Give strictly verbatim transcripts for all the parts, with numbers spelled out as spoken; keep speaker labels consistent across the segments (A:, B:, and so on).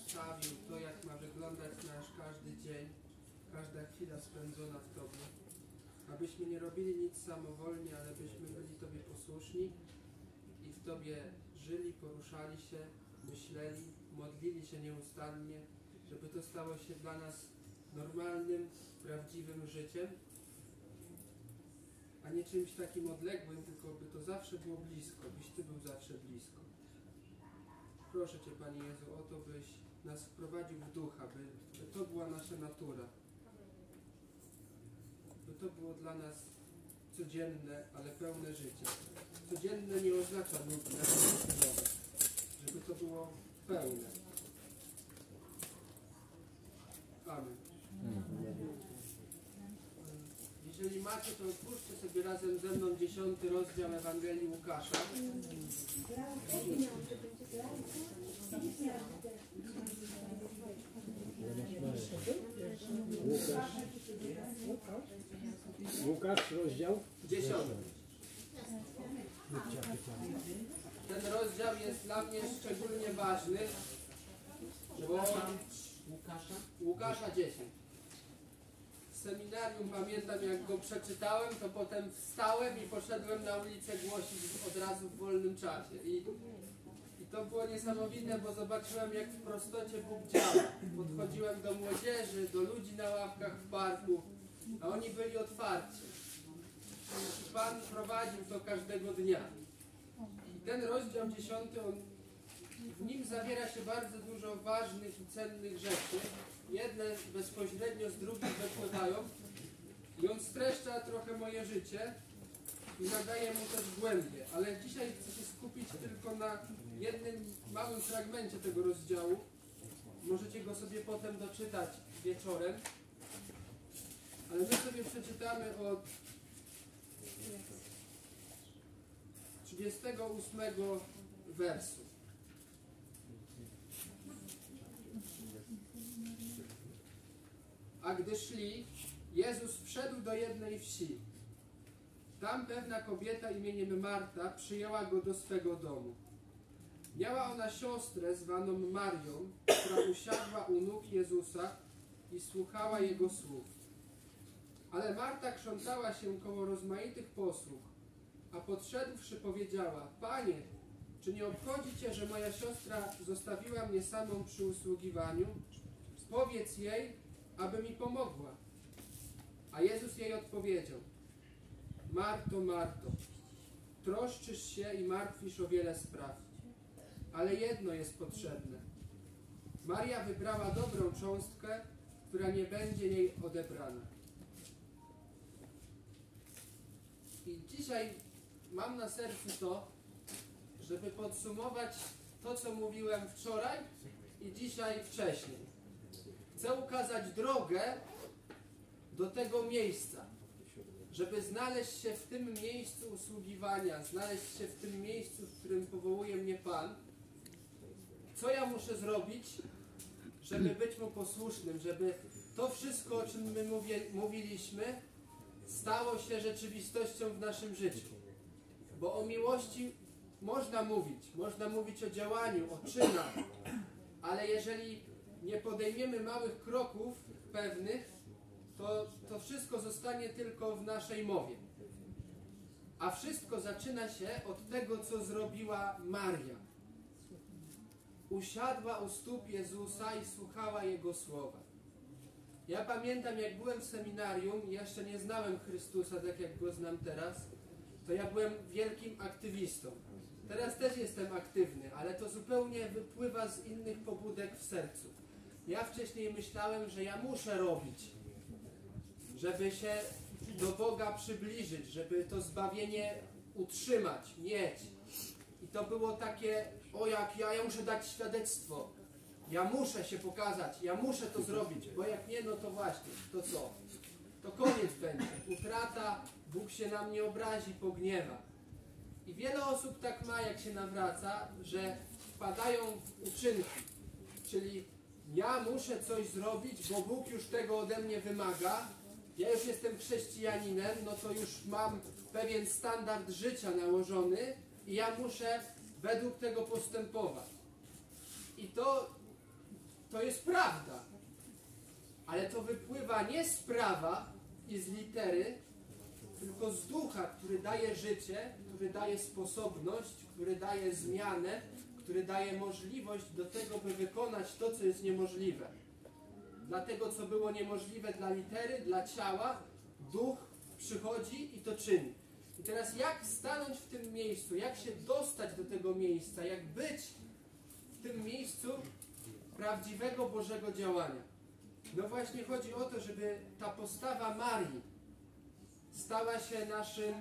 A: ustawił to, jak ma wyglądać nasz każdy dzień, każda chwila spędzona w Tobie. Abyśmy nie robili nic samowolnie, ale byśmy byli Tobie posłuszni i w Tobie żyli, poruszali się, myśleli, modlili się nieustannie, żeby to stało się dla nas normalnym, prawdziwym życiem, a nie czymś takim odległym, tylko by to zawsze było blisko, byś Ty był zawsze blisko. Proszę Cię, Panie Jezu, o to, byś nas wprowadził w ducha, by, by to była nasza natura. By to było dla nas codzienne, ale pełne życie. Codzienne nie oznacza nudne, żeby to było pełne. Amen. Jeżeli macie, to otwórzcie sobie razem ze mną dziesiąty rozdział Ewangelii Łukasza.
B: Łukasz, Łukasz, rozdział
A: dziesiąty. Ten rozdział jest dla mnie szczególnie ważny, bo
C: Łukasza?
A: Łukasza dziesięć. W seminarium pamiętam, jak go przeczytałem, to potem wstałem i poszedłem na ulicę głosić od razu w wolnym czasie. I, i to było niesamowite, bo zobaczyłem, jak w prostocie Bóg działa. Podchodziłem do młodzieży, do ludzi na ławkach w parku, a oni byli otwarci. I Pan prowadził to każdego dnia. I ten rozdział dziesiąty, on, w nim zawiera się bardzo dużo ważnych i cennych rzeczy. Jedne bezpośrednio z drugich wypływają i on streszcza trochę moje życie i nadaje mu też głębię. Ale dzisiaj chcę się skupić tylko na jednym małym fragmencie tego rozdziału. Możecie go sobie potem doczytać wieczorem. Ale my sobie przeczytamy od trzydziestego ósmego wersu. A gdy szli, Jezus wszedł do jednej wsi. Tam pewna kobieta imieniem Marta przyjęła go do swego domu. Miała ona siostrę zwaną Marią, która usiadła u nóg Jezusa i słuchała Jego słów. Ale Marta krzątała się koło rozmaitych posług, a podszedłszy powiedziała: Panie, czy nie obchodzi Cię, że moja siostra zostawiła mnie samą przy usługiwaniu? Powiedz jej, aby mi pomogła. A Jezus jej odpowiedział: Marto, Marto, troszczysz się i martwisz o wiele spraw, ale jedno jest potrzebne. Maria wybrała dobrą cząstkę, która nie będzie jej odebrana. I dzisiaj mam na sercu to, żeby podsumować to, co mówiłem wczoraj i dzisiaj wcześniej. Chcę ukazać drogę do tego miejsca, żeby znaleźć się w tym miejscu usługiwania, znaleźć się w tym miejscu, w którym powołuje mnie Pan. Co ja muszę zrobić, żeby być Mu posłusznym, żeby to wszystko, o czym my mówię, mówiliśmy, stało się rzeczywistością w naszym życiu. Bo o miłości można mówić, można mówić o działaniu, o czynach, ale jeżeli nie podejmiemy małych kroków pewnych, to, to wszystko zostanie tylko w naszej mowie. A wszystko zaczyna się od tego, co zrobiła Maria. Usiadła u stóp Jezusa i słuchała Jego słowa. Ja pamiętam, jak byłem w seminarium i jeszcze nie znałem Chrystusa tak, jak Go znam teraz, to ja byłem wielkim aktywistą. Teraz też jestem aktywny, ale to zupełnie wypływa z innych pobudek w sercu. Ja wcześniej myślałem, że ja muszę robić, żeby się do Boga przybliżyć, żeby to zbawienie utrzymać, mieć. I to było takie: o jak ja, ja muszę dać świadectwo, ja muszę się pokazać, ja muszę to zrobić, bo jak nie, no to właśnie, to co? To koniec będzie, utrata, Bóg się na mnie obrazi, pogniewa. I wiele osób tak ma, jak się nawraca, że wpadają w uczynki, czyli ja muszę coś zrobić, bo Bóg już tego ode mnie wymaga, ja już jestem chrześcijaninem, no to już mam pewien standard życia nałożony i ja muszę według tego postępować. I to to jest prawda. Ale to wypływa nie z prawa i z litery, tylko z ducha, który daje życie, który daje sposobność, który daje zmianę, który daje możliwość do tego, by wykonać to, co jest niemożliwe. Dlatego, co było niemożliwe dla litery, dla ciała, duch przychodzi i to czyni. I teraz jak stanąć w tym miejscu, jak się dostać do tego miejsca, jak być w tym miejscu prawdziwego Bożego działania. No właśnie chodzi o to, żeby ta postawa Marii stała się naszym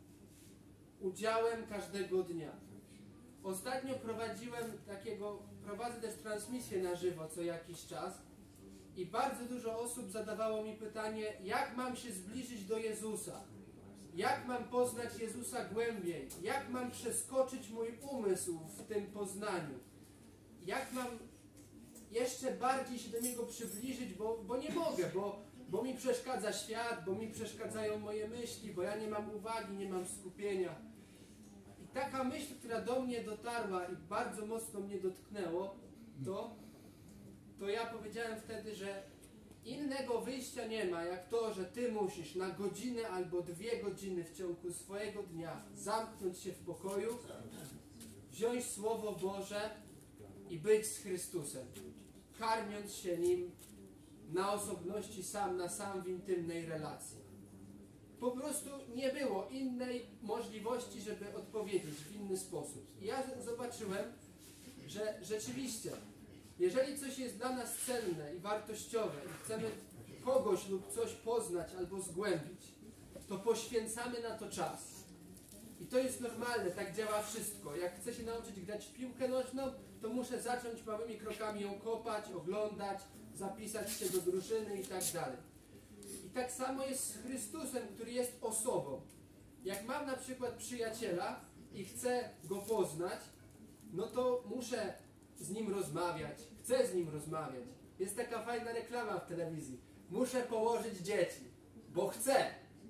A: udziałem każdego dnia. Ostatnio prowadziłem takiego, prowadzę też transmisję na żywo co jakiś czas i bardzo dużo osób zadawało mi pytanie, jak mam się zbliżyć do Jezusa? Jak mam poznać Jezusa głębiej? Jak mam przeskoczyć mój umysł w tym poznaniu? Jak mam jeszcze bardziej się do Niego przybliżyć, bo, bo nie mogę, bo, bo mi przeszkadza świat, bo mi przeszkadzają moje myśli, bo ja nie mam uwagi, nie mam skupienia. I taka myśl, która do mnie dotarła i bardzo mocno mnie dotknęło, to, to ja powiedziałem wtedy, że innego wyjścia nie ma, jak to, że Ty musisz na godzinę albo dwie godziny w ciągu swojego dnia zamknąć się w pokoju, wziąć Słowo Boże i być z Chrystusem, karmiąc się Nim na osobności sam na sam w intymnej relacji. Po prostu nie było innej możliwości, żeby odpowiedzieć w inny sposób. I ja zobaczyłem, że rzeczywiście, jeżeli coś jest dla nas cenne i wartościowe i chcemy kogoś lub coś poznać albo zgłębić, to poświęcamy na to czas. I to jest normalne, tak działa wszystko. Jak chcę się nauczyć grać w piłkę nożną, to muszę zacząć małymi krokami ją kopać, oglądać, zapisać się do drużyny i tak dalej. I tak samo jest z Chrystusem, który jest osobą. Jak mam na przykład przyjaciela i chcę go poznać, no to muszę z nim rozmawiać, chcę z nim rozmawiać. Jest taka fajna reklama w telewizji. Muszę położyć dzieci, bo chcę.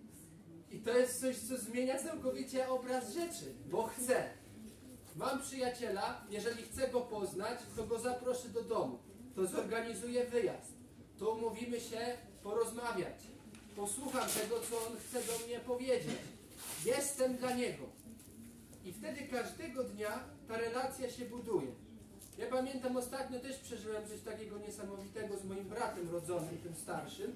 A: I to jest coś, co zmienia całkowicie obraz rzeczy, bo chcę. Mam przyjaciela, jeżeli chcę go poznać, to go zaproszę do domu. To zorganizuję wyjazd. To umówimy się porozmawiać. Posłucham tego, co on chce do mnie powiedzieć. Jestem dla niego. I wtedy każdego dnia ta relacja się buduje. Ja pamiętam, ostatnio też przeżyłem coś takiego niesamowitego z moim bratem rodzonym, tym starszym.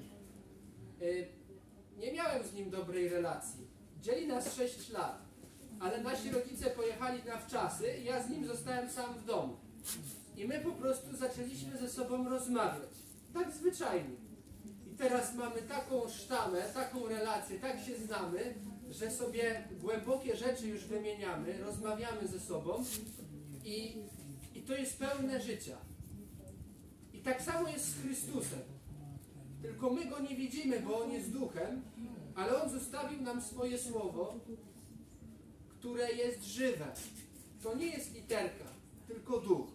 A: Nie miałem z nim dobrej relacji. Dzieli nas sześć lat, ale nasi rodzice pojechali na wczasy i ja z nim zostałem sam w domu. I my po prostu zaczęliśmy ze sobą rozmawiać. Tak zwyczajnie. I teraz mamy taką sztamę, taką relację, tak się znamy, że sobie głębokie rzeczy już wymieniamy, rozmawiamy ze sobą i, i to jest pełne życia. I tak samo jest z Chrystusem. Tylko my Go nie widzimy, bo On jest duchem, ale On zostawił nam swoje słowo, które jest żywe. To nie jest literka, tylko duch.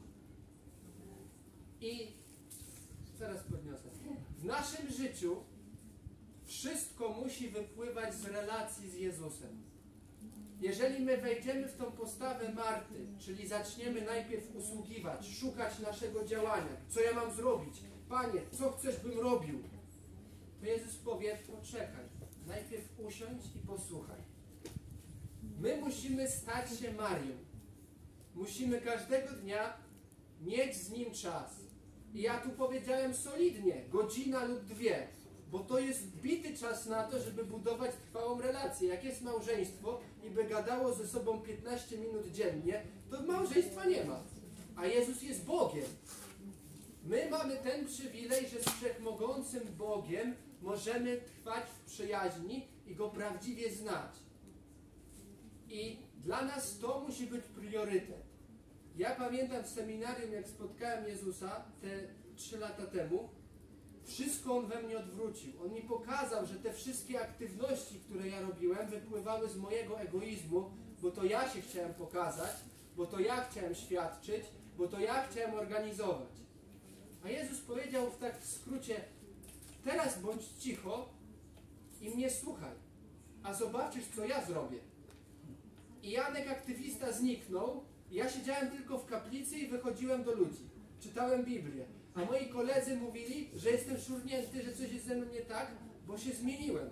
A: I zaraz podniosę. W naszym życiu wszystko musi wypływać z relacji z Jezusem. Jeżeli my wejdziemy w tą postawę Marty, czyli zaczniemy najpierw usługiwać, szukać naszego działania, co ja mam zrobić, Panie, co chcesz, bym robił, to Jezus powie, poczekaj, najpierw usiądź i posłuchaj. My musimy stać się Marią. Musimy każdego dnia mieć z Nim czas. I ja tu powiedziałem solidnie, godzina lub dwie, bo to jest bity czas na to, żeby budować trwałą relację. Jak jest małżeństwo i by gadało ze sobą piętnaście minut dziennie, to małżeństwa nie ma. A Jezus jest Bogiem. My mamy ten przywilej, że z Wszechmogącym Bogiem możemy trwać w przyjaźni i Go prawdziwie znać. I dla nas to musi być priorytet. Ja pamiętam w seminarium, jak spotkałem Jezusa te trzy lata temu, wszystko On we mnie odwrócił. On mi pokazał, że te wszystkie aktywności, które ja robiłem, wypływały z mojego egoizmu, bo to ja się chciałem pokazać, bo to ja chciałem świadczyć, bo to ja chciałem organizować. A Jezus powiedział w tak w skrócie, teraz bądź cicho i mnie słuchaj, a zobaczysz, co ja zrobię. I Janek aktywista zniknął, ja siedziałem tylko w kaplicy i wychodziłem do ludzi. Czytałem Biblię. A moi koledzy mówili, że jestem szurnięty, że coś jest ze mną nie tak, bo się zmieniłem.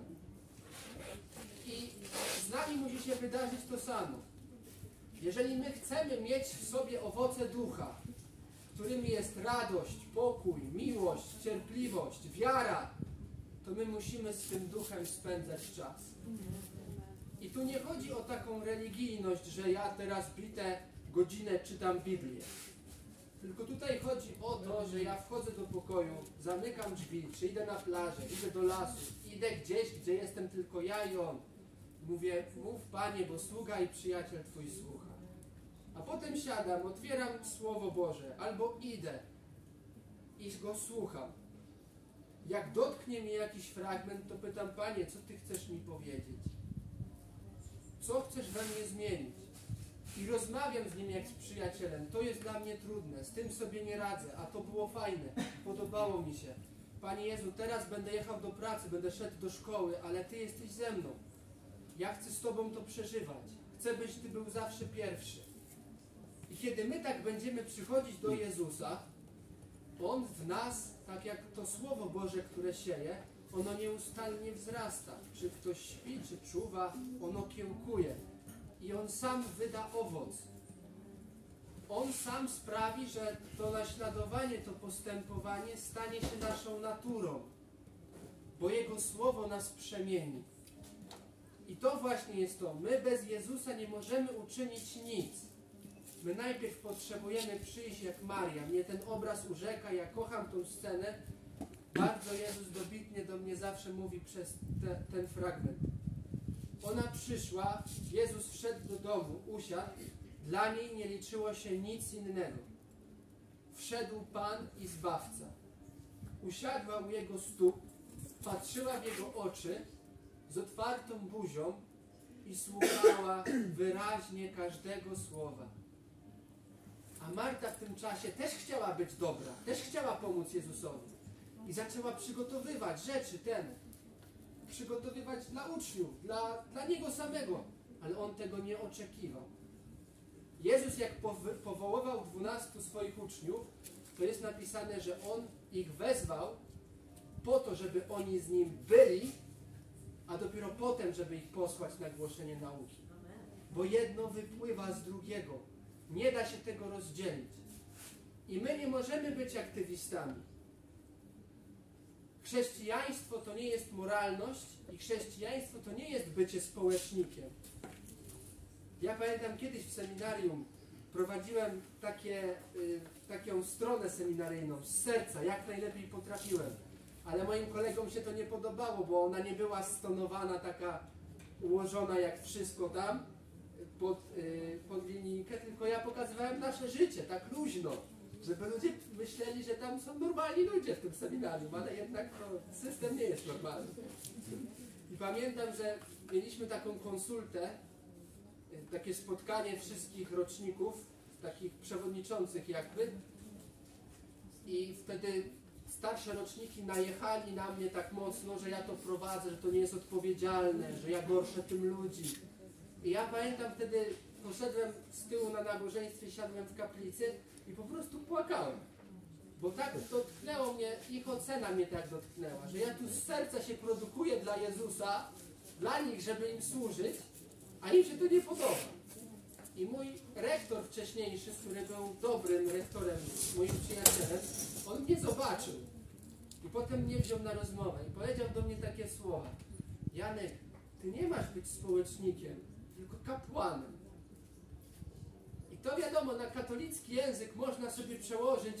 A: I z nami musi się wydarzyć to samo. Jeżeli my chcemy mieć w sobie owoce ducha, którymi jest radość, pokój, miłość, cierpliwość, wiara, to my musimy z tym duchem spędzać czas. I tu nie chodzi o taką religijność, że ja teraz bitę godzinę czytam Biblię. Tylko tutaj chodzi o to, że ja wchodzę do pokoju, zamykam drzwi, czy idę na plażę, idę do lasu, idę gdzieś, gdzie jestem tylko ja i on. Mówię, mów Panie, bo sługa i przyjaciel Twój słucha. A potem siadam, otwieram Słowo Boże, albo idę i go słucham. Jak dotknie mnie jakiś fragment, to pytam, Panie, co Ty chcesz mi powiedzieć? Co chcesz we mnie zmienić? I rozmawiam z nim jak z przyjacielem. To jest dla mnie trudne, z tym sobie nie radzę, a to było fajne, podobało mi się. Panie Jezu, teraz będę jechał do pracy, będę szedł do szkoły, ale Ty jesteś ze mną. Ja chcę z Tobą to przeżywać. Chcę, byś Ty był zawsze pierwszy. I kiedy my tak będziemy przychodzić do Jezusa, On w nas, tak jak to Słowo Boże, które sieje, ono nieustannie wzrasta. Czy ktoś śpi, czy czuwa, ono kiełkuje. I On sam wyda owoc. On sam sprawi, że to naśladowanie, to postępowanie stanie się naszą naturą. Bo Jego Słowo nas przemieni. I to właśnie jest to. My bez Jezusa nie możemy uczynić nic. My najpierw potrzebujemy przyjść jak Maria. Mnie ten obraz urzeka, ja kocham tą scenę. Bardzo Jezus dobitnie do mnie zawsze mówi przez te, ten fragment. Ona przyszła, Jezus wszedł do domu, usiadł, dla niej nie liczyło się nic innego. Wszedł Pan i Zbawca. Usiadła u Jego stóp, patrzyła w Jego oczy z otwartą buzią i słuchała wyraźnie każdego słowa. A Marta w tym czasie też chciała być dobra, też chciała pomóc Jezusowi. I zaczęła przygotowywać rzeczy ten, przygotowywać dla uczniów, dla, dla Niego samego. Ale On tego nie oczekiwał. Jezus jak powoływał dwunastu swoich uczniów, to jest napisane, że On ich wezwał po to, żeby oni z Nim byli, a dopiero potem, żeby ich posłać na głoszenie nauki. Bo jedno wypływa z drugiego. Nie da się tego rozdzielić. I my nie możemy być aktywistami. Chrześcijaństwo to nie jest moralność i chrześcijaństwo to nie jest bycie społecznikiem. Ja pamiętam kiedyś w seminarium prowadziłem takie, y, taką stronę seminaryjną z serca, jak najlepiej potrafiłem. Ale moim kolegom się to nie podobało, bo ona nie była stonowana, taka ułożona jak wszystko tam pod, y, pod linijkę, tylko ja pokazywałem nasze życie, tak luźno, żeby ludzie myśleli, że tam są normalni ludzie w tym seminarium, ale jednak no, system nie jest normalny. I pamiętam, że mieliśmy taką konsultę, y, takie spotkanie wszystkich roczników, takich przewodniczących jakby, i wtedy starsze roczniki najechali na mnie tak mocno, że ja to prowadzę, że to nie jest odpowiedzialne, że ja gorszę tym ludzi. I ja pamiętam wtedy, poszedłem z tyłu na nabożeństwie, siadłem w kaplicy i po prostu płakałem. Bo tak dotknęło mnie, ich ocena mnie tak dotknęła, że ja tu z serca się produkuję dla Jezusa, dla nich, żeby im służyć, a im się to nie podoba. I mój rektor wcześniejszy, który był dobrym rektorem, moim przyjacielem, on mnie zobaczył. I potem mnie wziął na rozmowę i powiedział do mnie takie słowa. Janek, ty nie masz być społecznikiem, tylko kapłanem. I to wiadomo, na katolicki język można sobie przełożyć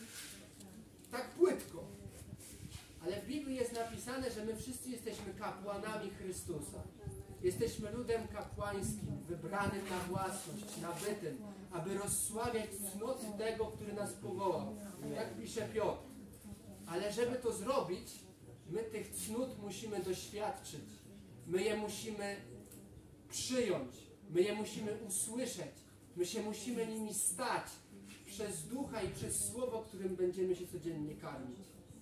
A: tak płytko. Ale w Biblii jest napisane, że my wszyscy jesteśmy kapłanami Chrystusa. Jesteśmy ludem kapłańskim, wybranym na własność, nabytym, aby rozsławiać cnoty tego, który nas powołał. Jak pisze Piotr. Ale żeby to zrobić, my tych cnót musimy doświadczyć. My je musimy przyjąć. My je musimy usłyszeć. My się musimy nimi stać przez Ducha i przez Słowo, którym będziemy się codziennie karmić.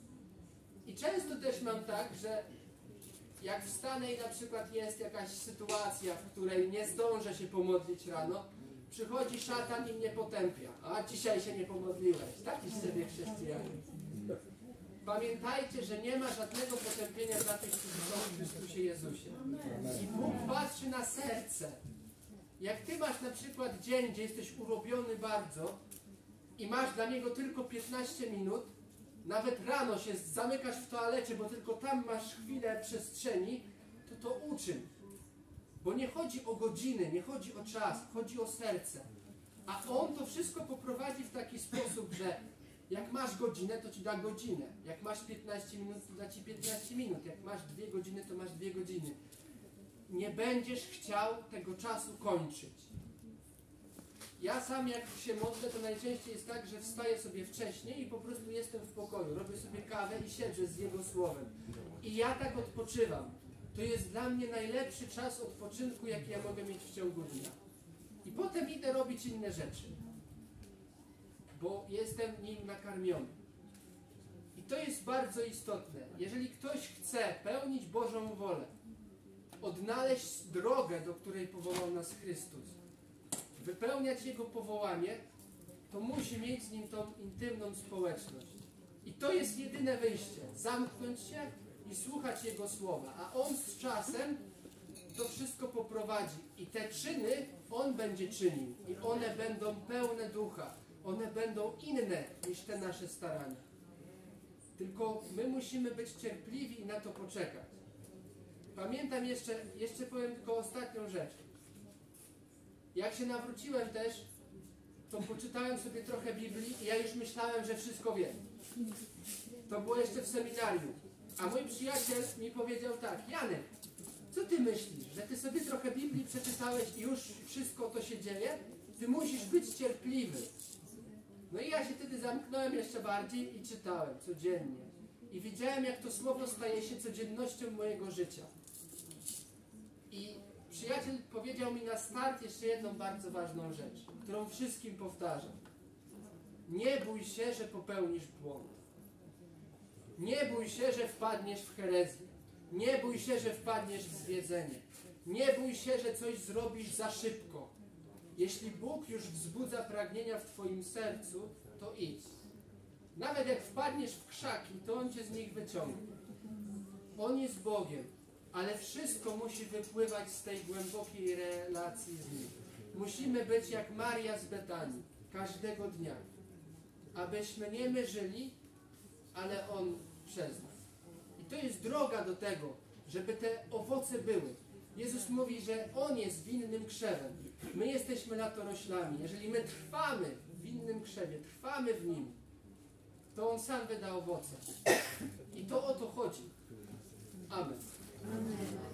A: I często też mam tak, że jak wstanę i na przykład jest jakaś sytuacja, w której nie zdążę się pomodlić rano, przychodzi szatan i mnie potępia. A dzisiaj się nie pomodliłeś. Taki z siebie chrześcijanin. Pamiętajcie, że nie ma żadnego potępienia dla tych, którzy są w Chrystusie Jezusie. I Bóg patrzy na serce. Jak ty masz na przykład dzień, gdzie jesteś urobiony bardzo i masz dla Niego tylko piętnaście minut, nawet rano się zamykasz w toalecie, bo tylko tam masz chwilę przestrzeni, to to uczyn. Bo nie chodzi o godziny, nie chodzi o czas, chodzi o serce. A On to wszystko poprowadzi w taki sposób, że jak masz godzinę, to ci da godzinę. Jak masz piętnaście minut, to da ci piętnaście minut. Jak masz dwie godziny, to masz dwie godziny. Nie będziesz chciał tego czasu kończyć. Ja sam jak się modlę, to najczęściej jest tak, że wstaję sobie wcześniej i po prostu jestem w pokoju. Robię sobie kawę i siedzę z Jego Słowem. I ja tak odpoczywam. To jest dla mnie najlepszy czas odpoczynku, jaki ja mogę mieć w ciągu dnia. I potem idę robić inne rzeczy. Bo jestem nim nakarmiony. I to jest bardzo istotne. Jeżeli ktoś chce pełnić Bożą wolę, odnaleźć drogę, do której powołał nas Chrystus, wypełniać Jego powołanie, to musi mieć z Nim tą intymną społeczność. I to jest jedyne wyjście. Zamknąć się i słuchać Jego słowa. A On z czasem to wszystko poprowadzi. I te czyny On będzie czynił. I one będą pełne ducha. One będą inne niż te nasze starania. Tylko my musimy być cierpliwi i na to poczekać. Pamiętam jeszcze, jeszcze powiem tylko ostatnią rzecz. Jak się nawróciłem też, to poczytałem sobie trochę Biblii i ja już myślałem, że wszystko wiem. To było jeszcze w seminarium. A mój przyjaciel mi powiedział tak: Janek, co ty myślisz, że ty sobie trochę Biblii przeczytałeś i już wszystko to się dzieje? Ty musisz być cierpliwy. No i ja się wtedy zamknąłem jeszcze bardziej i czytałem codziennie. I widziałem, jak to słowo staje się codziennością mojego życia. I przyjaciel powiedział mi na start jeszcze jedną bardzo ważną rzecz, którą wszystkim powtarzam. Nie bój się, że popełnisz błąd. Nie bój się, że wpadniesz w herezję. Nie bój się, że wpadniesz w zwiedzenie. Nie bój się, że coś zrobisz za szybko. Jeśli Bóg już wzbudza pragnienia w twoim sercu, to idź. Nawet jak wpadniesz w krzaki, to On cię z nich wyciągnie. On jest Bogiem, ale wszystko musi wypływać z tej głębokiej relacji z Nim. Musimy być jak Maria z Betanii, każdego dnia. Abyśmy nie my żyli, ale On przez nas. I to jest droga do tego, żeby te owoce były. Jezus mówi, że On jest winnym krzewem. My jesteśmy latoroślami. Jeżeli my trwamy w winnym krzewie, trwamy w Nim, to On sam wyda owoce. I to o to chodzi. Amen.
C: Amen.